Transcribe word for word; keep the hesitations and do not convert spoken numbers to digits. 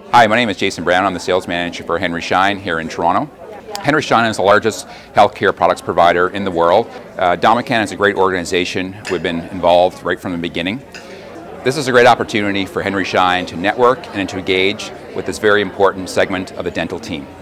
Hi, my name is Jason Brown. I'm the sales manager for Henry Schein here in Toronto. Henry Schein is the largest healthcare products provider in the world. Uh, DOMACAN is a great organization. We've been involved right from the beginning. This is a great opportunity for Henry Schein to network and to engage with this very important segment of the dental team.